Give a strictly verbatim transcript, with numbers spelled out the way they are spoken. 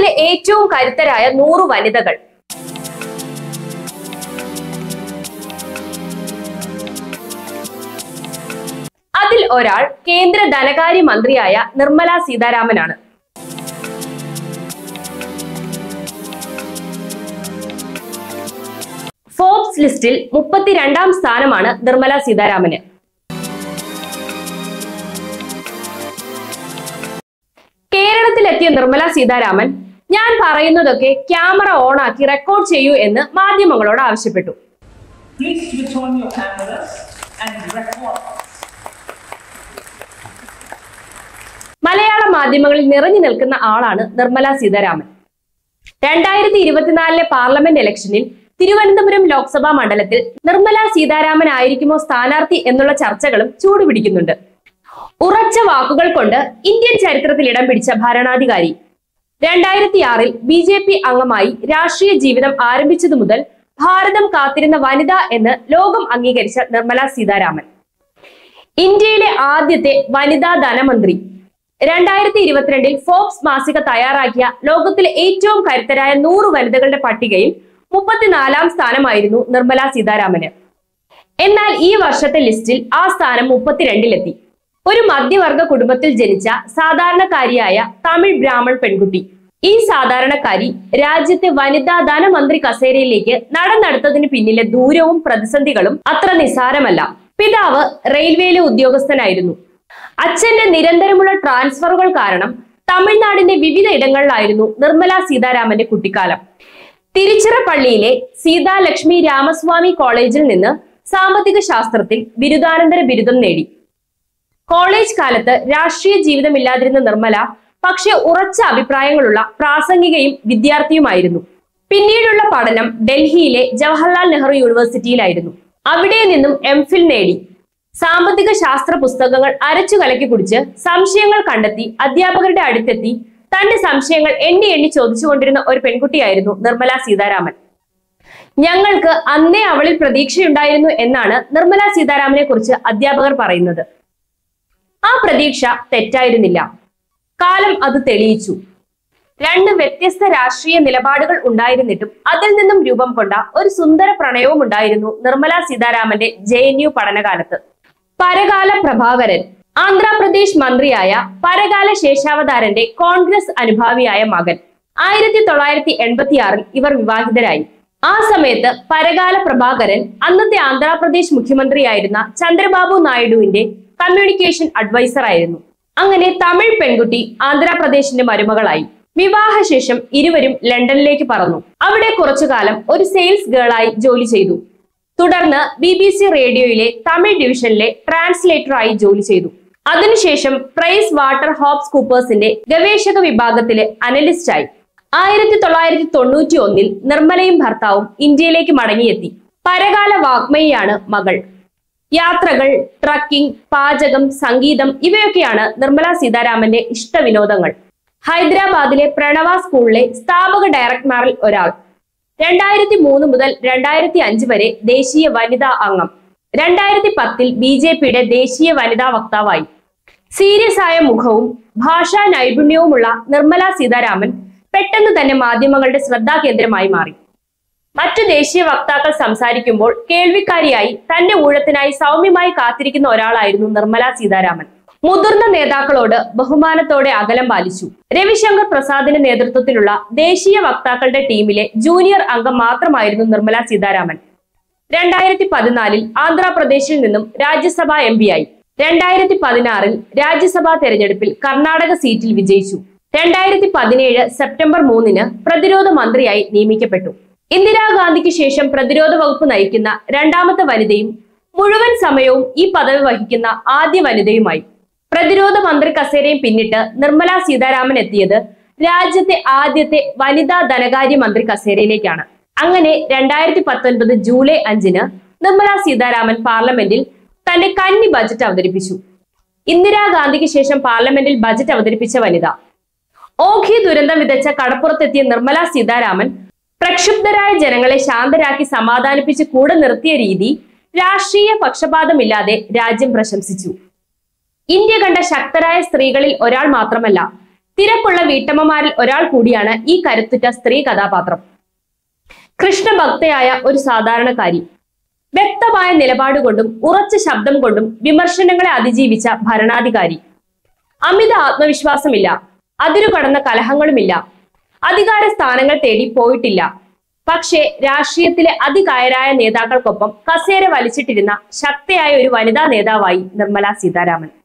ലോകത്തിലെ ഏറ്റവും കരുത്തരായ നൂറ് വനിതകൾ. അതിൽ ഒരാൾ കേന്ദ്ര ധനകാര്യ മന്ത്രിയായ നിർമ്മല സീതാരാമനാണ്. ഫോർബ്സ് ലിസ്റ്റിൽ മുപ്പത്തിരണ്ടാം സ്ഥാനമാണ് നിർമ്മല സീതാരാമന്. കേരളത്തിലെത്തിയ നിർമ്മല സീതാരാമൻ ഞാൻ പറയുന്നതൊക്കെ ക്യാമറ ഓൺ ആക്കി റെക്കോർഡ് ചെയ്യൂ എന്ന് മാധ്യമങ്ങളോട് ആവശ്യപ്പെട്ടു. മലയാള മാധ്യമങ്ങളിൽ നിറഞ്ഞു നിൽക്കുന്ന ആളാണ് നിർമ്മല സീതാരാമൻ. രണ്ടായിരത്തി ഇരുപത്തിനാലിലെ പാർലമെന്റ് ഇലക്ഷനിൽ തിരുവനന്തപുരം ലോക്സഭാ മണ്ഡലത്തിൽ നിർമ്മല സീതാരാമൻ ആയിരിക്കുമോ സ്ഥാനാർത്ഥി എന്നുള്ള ചർച്ചകളും ചൂടുപിടിക്കുന്നുണ്ട്. ഉറച്ച വാക്കുകൾ കൊണ്ട് ഇന്ത്യൻ ചരിത്രത്തിൽ ഇടം പിടിച്ച ഭരണാധികാരി. രണ്ടായിരത്തി ആറിൽ ബി ജെ പി അംഗമായി രാഷ്ട്രീയ ജീവിതം ആരംഭിച്ചതു മുതൽ ഭാരതം കാത്തിരുന്ന വനിത എന്ന് ലോകം അംഗീകരിച്ച നിർമ്മല സീതാരാമൻ ഇന്ത്യയിലെ ആദ്യത്തെ വനിതാ ധനമന്ത്രി. രണ്ടായിരത്തി ഇരുപത്തിരണ്ടിൽ ഫോർബ്സ് മാസിക തയ്യാറാക്കിയ ലോകത്തിലെ ഏറ്റവും കരുത്തരായ നൂറ് വനിതകളുടെ പട്ടികയിൽ മുപ്പത്തിനാലാം സ്ഥാനമായിരുന്നു നിർമ്മല സീതാരാമന്. എന്നാൽ ഈ വർഷത്തെ ലിസ്റ്റിൽ ആ സ്ഥാനം മുപ്പത്തിരണ്ടിലെത്തി. ഒരു മധ്യവർഗ കുടുംബത്തിൽ ജനിച്ച സാധാരണക്കാരിയായ തമിഴ് ബ്രാഹ്മൺ പെൺകുട്ടി. ഈ സാധാരണക്കാരി രാജ്യത്തെ വനിതാ ധനമന്ത്രി കസേരയിലേക്ക് നടന്നെടുത്തതിന് പിന്നിലെ ദൂരവും പ്രതിസന്ധികളും അത്ര നിസ്സാരമല്ല. പിതാവ് റെയിൽവേയിലെ ഉദ്യോഗസ്ഥനായിരുന്നു. അച്ഛന്റെ നിരന്തരമുള്ള ട്രാൻസ്ഫറുകൾ കാരണം തമിഴ്നാടിന്റെ വിവിധ ഇടങ്ങളിലായിരുന്നു നിർമ്മല സീതാരാമന്റെ കുട്ടിക്കാലം. തിരുച്ചിറപ്പള്ളിയിലെ സീതാലക്ഷ്മി രാമസ്വാമി കോളേജിൽ നിന്ന് സാമ്പത്തിക ശാസ്ത്രത്തിൽ ബിരുദാനന്തര ബിരുദം നേടി. കോളേജ് കാലത്ത് രാഷ്ട്രീയ ജീവിതമില്ലാതിരുന്ന നിർമ്മല പക്ഷെ ഉറച്ച അഭിപ്രായങ്ങളുള്ള പ്രാസംഗികയും വിദ്യാർത്ഥിയുമായിരുന്നു. പിന്നീടുള്ള പഠനം ഡൽഹിയിലെ ജവഹർലാൽ നെഹ്റു യൂണിവേഴ്സിറ്റിയിലായിരുന്നു. അവിടെ നിന്നും എം ഫിൽ നേടി. സാമ്പത്തിക ശാസ്ത്ര പുസ്തകങ്ങൾ അരച്ചു കലക്കി കുടിച്ച് സംശയങ്ങൾ കണ്ടെത്തി അധ്യാപകരുടെ അടുത്തെത്തി തന്റെ സംശയങ്ങൾ എണ്ണി എണ്ണി ചോദിച്ചുകൊണ്ടിരുന്ന ഒരു പെൺകുട്ടിയായിരുന്നു നിർമ്മല സീതാരാമൻ. ഞങ്ങൾക്ക് അന്നേ അവളിൽ പ്രതീക്ഷയുണ്ടായിരുന്നു എന്നാണ് നിർമ്മല സീതാരാമനെ കുറിച്ച് അധ്യാപകർ പറയുന്നത്. ആ പ്രതീക്ഷ തെറ്റായിരുന്നില്ല. കാലം അത് തെളിയിച്ചു. രണ്ട് വ്യത്യസ്ത രാഷ്ട്രീയ നിലപാടുകൾ ഉണ്ടായിരുന്നിട്ടും അതിൽ നിന്നും രൂപം കൊണ്ട ഒരു സുന്ദര പ്രണയവും ഉണ്ടായിരുന്നു നിർമ്മല സീതാരാമന്റെ ജെ എൻ യു പഠനകാലത്ത്. പരകാല പ്രഭാകരൻ ആന്ധ്രാപ്രദേശ് മന്ത്രിയായ പരകാല ശേഷാവതാരന്റെ കോൺഗ്രസ് അനുഭാവിയായ മകൻ. ആയിരത്തി തൊള്ളായിരത്തി എൺപത്തി ആറിൽ ഇവർ വിവാഹിതരായി. ആ സമയത്ത് പരകാല പ്രഭാകരൻ അന്നത്തെ ആന്ധ്രാപ്രദേശ് മുഖ്യമന്ത്രിയായിരുന്ന ചന്ദ്രബാബു നായിഡുവിന്റെ കമ്മ്യൂണിക്കേഷൻ അഡ്വൈസർ ആയിരുന്നു. അങ്ങനെ തമിഴ് പെൺകുട്ടി ആന്ധ്രാപ്രദേശിന്റെ മരുമകളായി. വിവാഹശേഷം ഇരുവരും ലണ്ടനിലേക്ക് പറന്നു. അവിടെ കുറച്ചുകാലം ഒരു സെയിൽസ് ഗേളായി ജോലി ചെയ്തു. തുടർന്ന് ബി ബി സി റേഡിയോയിലെ തമിഴ് ഡിവിഷനിലെ ട്രാൻസ്ലേറ്ററായി ജോലി ചെയ്തു. അതിനുശേഷം പ്രൈസ് വാട്ടർ ഹോപ്സ് കൂപ്പേഴ്സിന്റെ ഗവേഷക വിഭാഗത്തിലെ അനലിസ്റ്റായി. ആയിരത്തി തൊള്ളായിരത്തി തൊണ്ണൂറ്റി ഒന്നിൽ നിർമ്മലയും ഭർത്താവും ഇന്ത്യയിലേക്ക് മടങ്ങിയെത്തി. പരകാല വാഗ്മയിയാണ് മകൾ. യാത്രകൾ, ട്രക്കിംഗ്, പാചകം, സംഗീതം ഇവയൊക്കെയാണ് നിർമ്മല സീതാരാമന്റെ ഇഷ്ടവിനോദങ്ങൾ. ഹൈദരാബാദിലെ പ്രണവ സ്കൂളിലെ സ്ഥാപക ഡയറക്ടർമാരിൽ ഒരാൾ. രണ്ടായിരത്തി മൂന്ന് മുതൽ രണ്ടായിരത്തി അഞ്ച് വരെ ദേശീയ വനിതാ അംഗം. രണ്ടായിരത്തി പത്തിൽ ബി ജെ പിയുടെ ദേശീയ വനിതാ വക്താവായി. സീരിയസ് ആയ മുഖവും ഭാഷാ നൈപുണ്യവുമുള്ള നിർമ്മല സീതാരാമൻ പെട്ടെന്ന് തന്നെ മാധ്യമങ്ങളുടെ ശ്രദ്ധാകേന്ദ്രമായി മാറി. മറ്റു ദേശീയ വക്താക്കൾ സംസാരിക്കുമ്പോൾ കേൾവിക്കാരിയായി തന്റെ ഊഴത്തിനായി സൗമ്യമായി കാത്തിരിക്കുന്ന ഒരാളായിരുന്നു നിർമ്മല സീതാരാമൻ. മുതിർന്ന നേതാക്കളോട് ബഹുമാനത്തോടെ അകലം പാലിച്ചു. രവിശങ്കർ പ്രസാദിന്റെ നേതൃത്വത്തിലുള്ള ദേശീയ വക്താക്കളുടെ ടീമിലെ ജൂനിയർ അംഗം മാത്രമായിരുന്നു നിർമ്മല സീതാരാമൻ. രണ്ടായിരത്തി പതിനാലിൽ ആന്ധ്രാപ്രദേശിൽ നിന്നും രാജ്യസഭാ എം പി ആയി. രണ്ടായിരത്തി പതിനാറിൽ രാജ്യസഭാ തെരഞ്ഞെടുപ്പിൽ കർണാടക സീറ്റിൽ വിജയിച്ചു. രണ്ടായിരത്തി പതിനേഴ് സെപ്റ്റംബർ മൂന്നിന് പ്രതിരോധ മന്ത്രിയായി നിയമിക്കപ്പെട്ടു. ഇന്ദിരാഗാന്ധിക്ക് ശേഷം പ്രതിരോധ വകുപ്പ് നയിക്കുന്ന രണ്ടാമത്തെ വനിതയും മുഴുവൻ സമയവും ഈ പദവി വഹിക്കുന്ന ആദ്യ വനിതയുമായി. പ്രതിരോധ മന്ത്രി കസേരയും പിന്നിട്ട് നിർമ്മല സീതാരാമൻ എത്തിയത് രാജ്യത്തെ ആദ്യത്തെ വനിതാ ധനകാര്യ മന്ത്രി കസേരയിലേക്കാണ്. അങ്ങനെ രണ്ടായിരത്തി പത്തൊൻപത് ജൂലൈ അഞ്ചിന് നിർമ്മല സീതാരാമൻ പാർലമെന്റിൽ തന്റെ കന്നി ബജറ്റ് അവതരിപ്പിച്ചു. ഇന്ദിരാഗാന്ധിക്ക് ശേഷം പാർലമെന്റിൽ ബജറ്റ് അവതരിപ്പിച്ച വനിത. ഓഖി ദുരന്തം വിതച്ച കടപ്പുറത്തെത്തിയ നിർമ്മല സീതാരാമൻ പ്രക്ഷുബ്ധരായ ജനങ്ങളെ ശാന്തരാക്കി സമാധാനിപ്പിച്ച് കൂടെ നിർത്തിയ രീതി രാഷ്ട്രീയ പക്ഷപാതമില്ലാതെ രാജ്യം പ്രശംസിച്ചു. ഇന്ത്യ കണ്ട ശക്തരായ സ്ത്രീകളിൽ ഒരാൾ മാത്രമല്ല, തിരക്കുള്ള വീട്ടമ്മമാരിൽ ഒരാൾ കൂടിയാണ് ഈ കരുത്തുറ്റ സ്ത്രീ കഥാപാത്രം. കൃഷ്ണഭക്തയായ ഒരു സാധാരണക്കാരി, വ്യക്തമായ നിലപാടുകൊണ്ടും ഉറച്ച ശബ്ദം കൊണ്ടും വിമർശനങ്ങളെ അതിജീവിച്ച ഭരണാധികാരി. അമിത ആത്മവിശ്വാസമില്ല, അതിരുകടന്ന കലഹങ്ങളുമില്ല, അധികാര സ്ഥാനങ്ങൾ തേടി പോയിട്ടില്ല. പക്ഷേ രാഷ്ട്രീയത്തിലെ അതികായരായ നേതാക്കൾക്കൊപ്പം കസേര വലിച്ചിട്ടിരുന്ന ശക്തയായ ഒരു വനിതാ നേതാവായി നിർമ്മല സീതാരാമൻ.